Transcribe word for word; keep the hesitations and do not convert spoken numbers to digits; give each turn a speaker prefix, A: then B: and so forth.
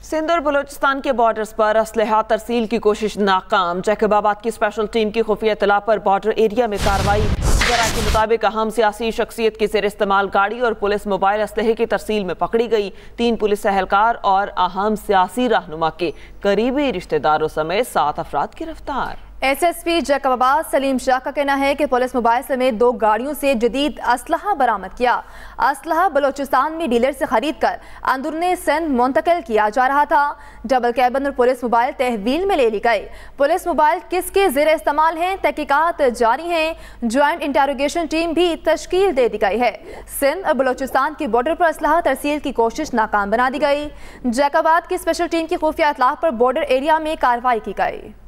A: सिंध और बलूचिस्तान के बॉर्डर्स पर असलहा तरसील की कोशिश नाकाम। जैकबाबाद की स्पेशल टीम की खुफिया इतला पर बॉर्डर एरिया में कार्रवाई। जरा के मुताबिक अहम सियासी शख्सियत की जेर इस्तेमाल गाड़ी और पुलिस मोबाइल असलहे की तरसील में पकड़ी गई। तीन पुलिस एहलकार और अहम सियासी रहनुमा के करीबी रिश्तेदारों समेत सात अफराद गिरफ्तार।
B: S S P Jacobabad Salim Shah का कहना है कि पुलिस मोबाइल समेत दो गाड़ियों से जदीद असलहा बरामद किया। असलहा बलूचिस्तान में डीलर से खरीद कर अंदरूनी सिंध मुंतकिल किया जा रहा था। डबल कैबन और पुलिस मोबाइल तहवील में ले ली गई। पुलिस मोबाइल किसके ज़ेर इस्तेमाल हैं, तहकीकात जारी हैं। ज्वाइंट इंटेरोगेशन टीम भी तश्कील दे दी गई है। सिंध और बलूचिस्तान की बॉर्डर पर असलहा तरसील की कोशिश नाकाम बना दी गई। जैकबाबाद की स्पेशल टीम की खुफिया इतलाह पर बॉर्डर एरिया में कार्रवाई की गई।